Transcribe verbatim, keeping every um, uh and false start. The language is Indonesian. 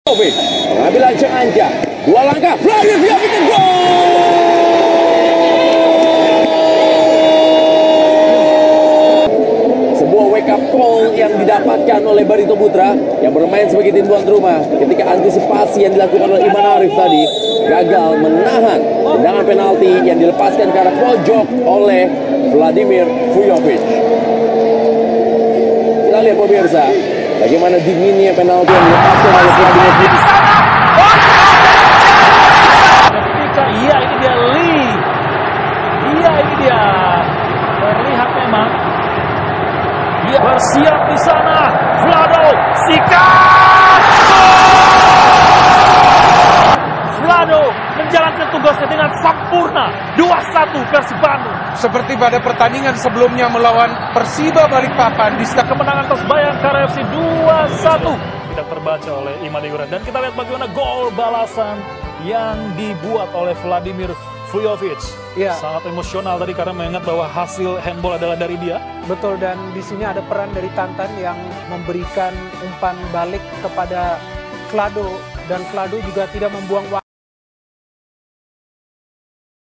Vujovic mengambil ancang-ancang, dua langkah, Vladimir Vujovic ke gol! Sebuah wake up call yang didapatkan oleh Barito Putra yang bermain sebagai tim tuan rumah ketika antisipasi yang dilakukan oleh Iman Arif tadi gagal menahan tendangan penalti yang dilepaskan ke arah pojok oleh Vladimir Vujovic. Kita lihat pemirsa bagaimana dinginnya penalti yang dilepaskan oleh Vladimir Vujovic. Ketika iya ini dia Lee, iya ini dia terlihat memang dia bersiap di sana. Vlado sikat, Vlado menjalankan tugasnya dengan sempurna. Dua satu Persib Bandung. Seperti pada pertandingan sebelumnya melawan Persiba Balikpapan di stadion Kemenangan atas Bayangkara F C dua satu tidak terbaca oleh Imade Yuran. Dan kita lihat bagaimana gol balasan yang dibuat oleh Vladimir Vujovic. Ya. Sangat emosional tadi karena mengingat bahwa hasil handball adalah dari dia. Betul, dan di sini ada peran dari Tantan yang memberikan umpan balik kepada Vlado, dan Vlado juga tidak membuang waktu.